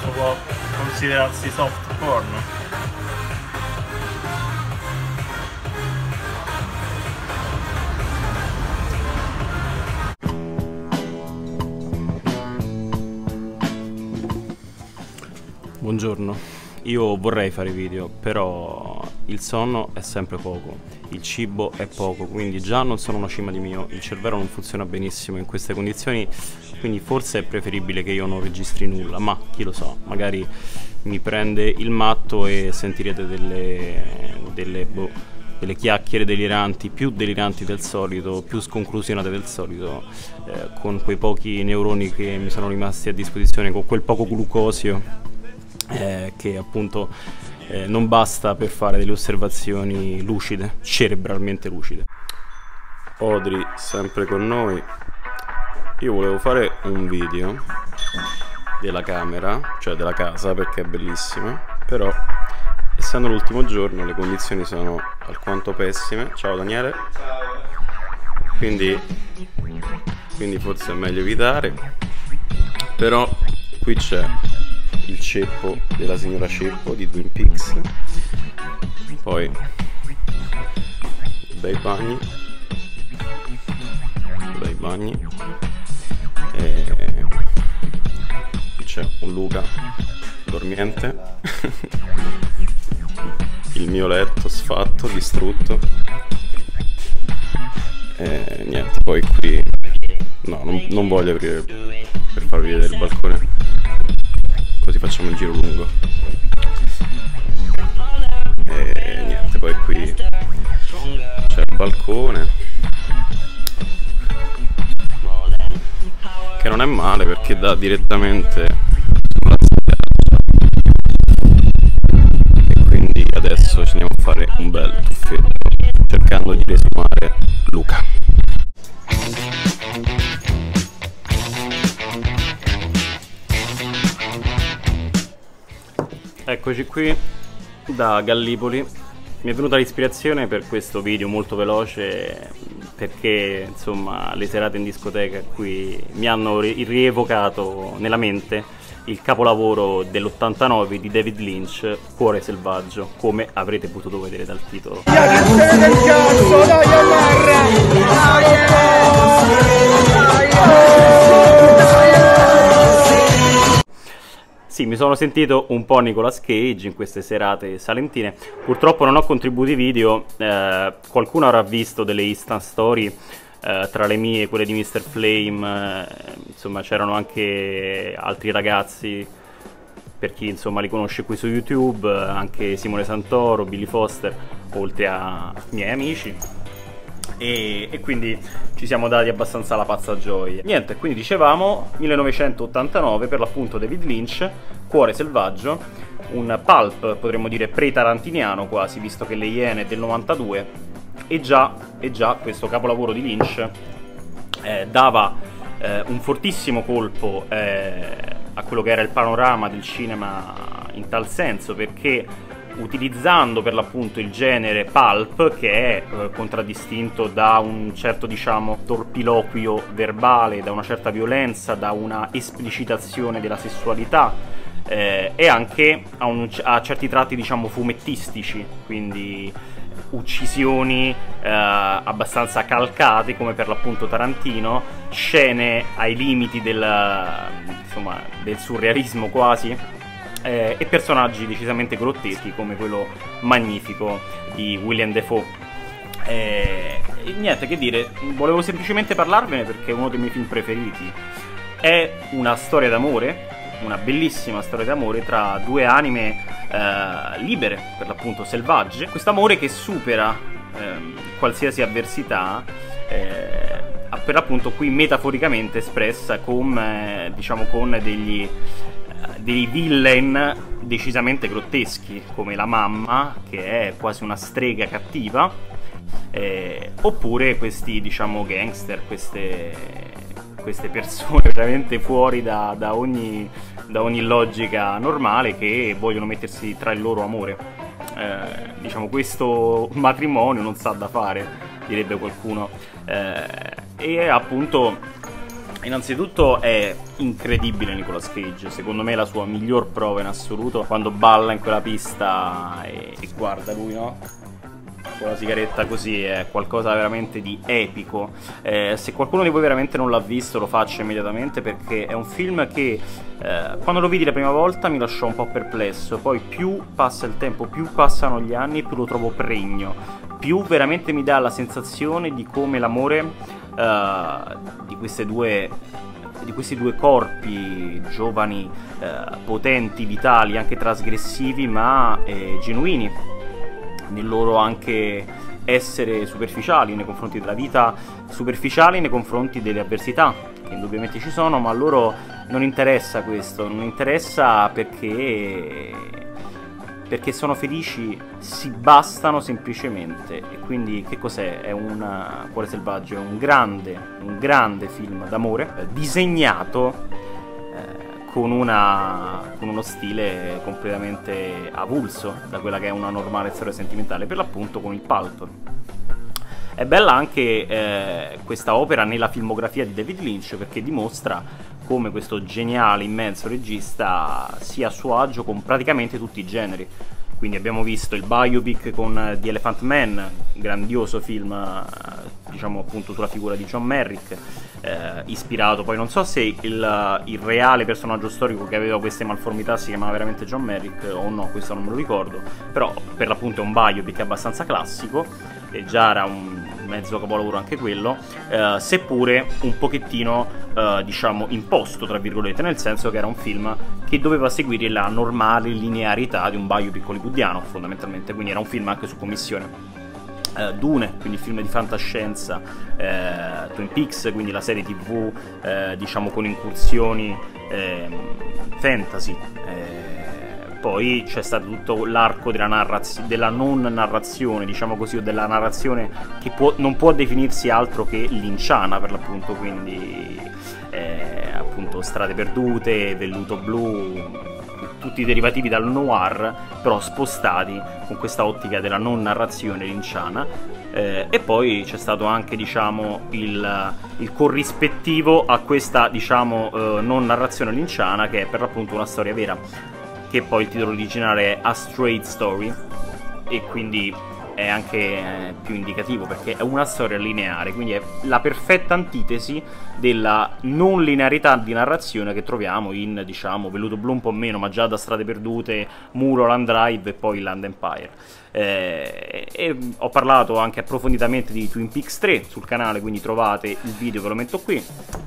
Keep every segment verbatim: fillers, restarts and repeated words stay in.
questo può considerarsi soft porn. Buongiorno, io vorrei fare video, però il sonno è sempre poco, il cibo è poco, quindi già non sono una cima di mio, il cervello non funziona benissimo in queste condizioni, quindi forse è preferibile che io non registri nulla, ma chi lo sa, magari mi prende il matto e sentirete delle, delle, boh, delle chiacchiere deliranti, più deliranti del solito, più sconclusionate del solito, eh, con quei pochi neuroni che mi sono rimasti a disposizione, con quel poco glucosio. Eh, che appunto eh, non basta per fare delle osservazioni lucide, cerebralmente lucide. Odri sempre con noi. Io volevo fare un video della camera, cioè della casa, perché è bellissima, però essendo l'ultimo giorno le condizioni sono alquanto pessime. Ciao Daniele. Quindi, quindi forse è meglio evitare, però qui c'è il ceppo della signora Ceppo di Twin Peaks, poi bei bagni, bei bagni, e c'è un Luca dormiente, il mio letto sfatto, distrutto, e niente, poi qui no, non, non voglio aprire per farvi vedere il balcone, così facciamo un giro lungo. E niente, poi qui c'è il balcone, che non è male perché dà direttamente sulla spiaggia, e quindi adesso ci andiamo a fare un bel tuffetto cercando di riesumare Luca. Eccoci qui da Gallipoli. Mi è venuta l'ispirazione per questo video molto veloce perché insomma le serate in discoteca qui mi hanno rievocato nella mente il capolavoro dell'ottantanove di David Lynch, Cuore selvaggio, come avrete potuto vedere dal titolo. Sì, mi sono sentito un po' Nicolas Cage in queste serate salentine. Purtroppo non ho contributi video, eh, qualcuno avrà visto delle instant story, eh, tra le mie e quelle di mister Flame, eh, insomma c'erano anche altri ragazzi, per chi insomma li conosce qui su YouTube, anche Simone Santoro, Billy Foster, oltre a miei amici. E, e quindi ci siamo dati abbastanza la pazza gioia. Niente, quindi dicevamo millenovecentottantanove, per l'appunto David Lynch, Cuore selvaggio, un pulp potremmo dire pre-tarantiniano quasi, visto che Le Iene è del novantadue, e già, e già questo capolavoro di Lynch eh, dava eh, un fortissimo colpo eh, a quello che era il panorama del cinema in tal senso, perché utilizzando per l'appunto il genere pulp, che è eh, contraddistinto da un certo, diciamo, torpiloquio verbale, da una certa violenza, da una esplicitazione della sessualità, eh, e anche a, un, a certi tratti, diciamo, fumettistici, quindi uccisioni eh, abbastanza calcate come per l'appunto Tarantino, scene ai limiti del, insomma, del surrealismo quasi, Eh, e personaggi decisamente grotteschi come quello magnifico di William Dafoe. Eh, e niente che dire, volevo semplicemente parlarvene perché è uno dei miei film preferiti. È una storia d'amore, una bellissima storia d'amore tra due anime eh, libere, per l'appunto selvagge. Quest'amore che supera eh, qualsiasi avversità, eh, per l'appunto qui metaforicamente espressa con, eh, diciamo, con degli dei villain decisamente grotteschi, come la mamma, che è quasi una strega cattiva, eh, oppure questi, diciamo, gangster, queste, queste persone veramente fuori da, da, ogni, da ogni logica normale, che vogliono mettersi tra il loro amore. Eh, diciamo, questo matrimonio non sa da fare, direbbe qualcuno, eh, e appunto Innanzitutto è incredibile Nicolas Cage, secondo me è la sua miglior prova in assoluto, quando balla in quella pista e, e guarda lui, no? Con la sigaretta così, è qualcosa veramente di epico. Eh, se qualcuno di voi veramente non l'ha visto lo faccia immediatamente, perché è un film che eh, quando lo vidi la prima volta mi lasciò un po' perplesso, poi più passa il tempo, più passano gli anni, più lo trovo pregno, più veramente mi dà la sensazione di come l'amore Uh, di queste due di questi due corpi giovani, uh, potenti, vitali, anche trasgressivi, ma eh, genuini nel loro anche essere superficiali nei confronti della vita, superficiali nei confronti delle avversità che indubbiamente ci sono, ma a loro non interessa questo, non interessa perché perché sono felici, si bastano semplicemente. E quindi che cos'è? È un Cuore selvaggio, è un grande, un grande film d'amore, eh, disegnato eh, con, una, con uno stile completamente avulso da quella che è una normale storia sentimentale, per l'appunto con il pulp. È bella anche eh, questa opera nella filmografia di David Lynch, perché dimostra come questo geniale, immenso regista sia a suo agio con praticamente tutti i generi. Quindi abbiamo visto il biopic con The Elephant Man, grandioso film, diciamo appunto sulla figura di John Merrick, eh, ispirato, poi non so se il, il reale personaggio storico che aveva queste malformità si chiamava veramente John Merrick o no, questo non me lo ricordo, però per l'appunto è un biopic abbastanza classico, e già era un mezzo capolavoro anche quello, eh, seppure un pochettino eh, diciamo imposto tra virgolette, nel senso che era un film che doveva seguire la normale linearità di un biopic hollywoodiano fondamentalmente, quindi era un film anche su commissione. Uh, Dune, quindi il film di fantascienza, eh, Twin Peaks, quindi la serie tv eh, diciamo con incursioni eh, fantasy, eh, poi c'è stato tutto l'arco della, narrazio- della non narrazione, diciamo così, o della narrazione che può, non può definirsi altro che linciana per l'appunto, quindi eh, appunto Strade perdute, Velluto blu, tutti i derivativi dal noir, però spostati con questa ottica della non narrazione linciana. Eh, e poi c'è stato anche, diciamo, il, il corrispettivo a questa, diciamo, eh, non narrazione linciana, che è per l'appunto una storia vera, che poi il titolo originale è A Straight Story, e quindi è anche eh, più indicativo perché è una storia lineare, quindi è la perfetta antitesi della non linearità di narrazione che troviamo in, diciamo, Velluto blu un po' meno, ma già da Strade perdute, Mulholland Drive e poi Land Empire. Eh, e ho parlato anche approfonditamente di Twin Peaks tre sul canale, quindi trovate il video, ve lo metto qui.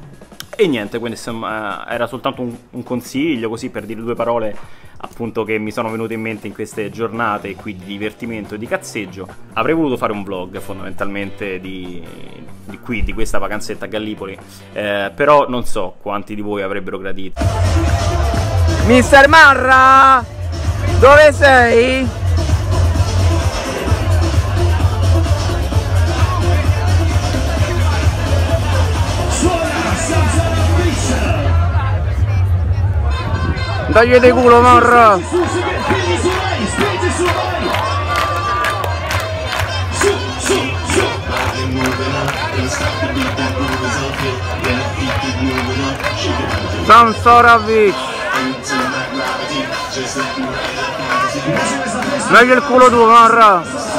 E niente, quindi insomma, era soltanto un, un consiglio così per dire due parole appunto che mi sono venute in mente in queste giornate qui di divertimento e di cazzeggio. Avrei voluto fare un vlog fondamentalmente di, di qui, di questa vacanzetta a Gallipoli, eh, però non so quanti di voi avrebbero gradito. mister Marra, dove sei? Dagli di culo, Marra! Sansorovic! Dagli il culo tu, Marra!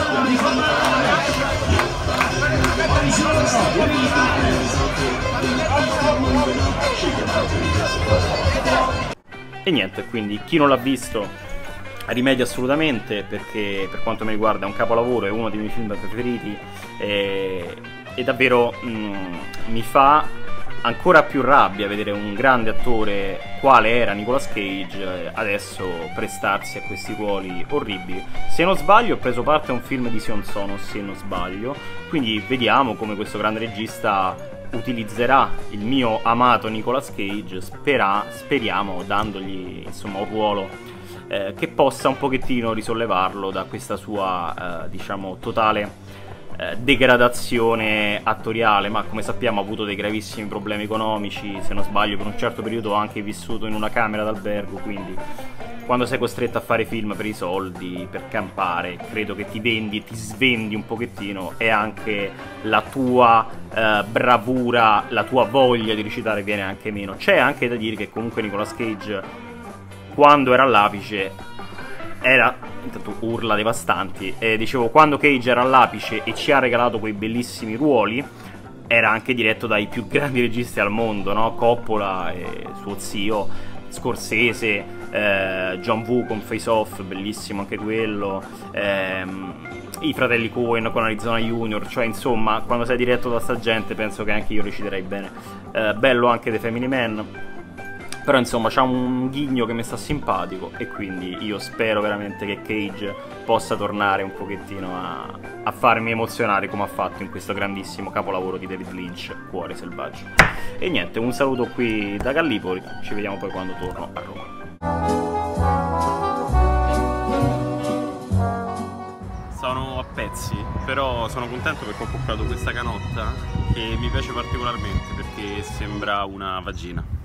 E niente, quindi chi non l'ha visto rimedia assolutamente, perché per quanto mi riguarda è un capolavoro, è uno dei miei film preferiti, e, e davvero mm, mi fa ancora più rabbia vedere un grande attore quale era Nicolas Cage adesso prestarsi a questi ruoli orribili. Se non sbaglio ho preso parte a un film di Sion Sono, se non sbaglio, quindi vediamo come questo grande regista utilizzerà il mio amato Nicolas Cage, spera, speriamo, dandogli insomma un ruolo eh, che possa un pochettino risollevarlo da questa sua eh, diciamo totale eh, degradazione attoriale, ma come sappiamo ha avuto dei gravissimi problemi economici, se non sbaglio per un certo periodo ha anche vissuto in una camera d'albergo, quindi quando sei costretto a fare film per i soldi, per campare, credo che ti vendi, ti svendi un pochettino, e anche la tua eh, bravura, la tua voglia di recitare viene anche meno. C'è anche da dire che comunque Nicolas Cage, quando era all'apice, era, intanto urla devastanti, e dicevo, quando Cage era all'apice e ci ha regalato quei bellissimi ruoli, era anche diretto dai più grandi registi al mondo, no? Coppola e suo zio, Scorsese, eh, John Woo con Face Off, bellissimo anche quello, ehm, i fratelli Coen con Arizona Junior, cioè insomma, quando sei diretto da sta gente penso che anche io reciterei bene. Eh, bello anche The Family Man, però insomma c'ha un ghigno che mi sta simpatico, e quindi io spero veramente che Cage possa tornare un pochettino a, a farmi emozionare come ha fatto in questo grandissimo capolavoro di David Lynch, Cuore selvaggio. E niente, un saluto qui da Gallipoli, ci vediamo poi quando torno a Roma. Sono a pezzi, però sono contento perché ho comprato questa canotta che mi piace particolarmente perché sembra una vagina.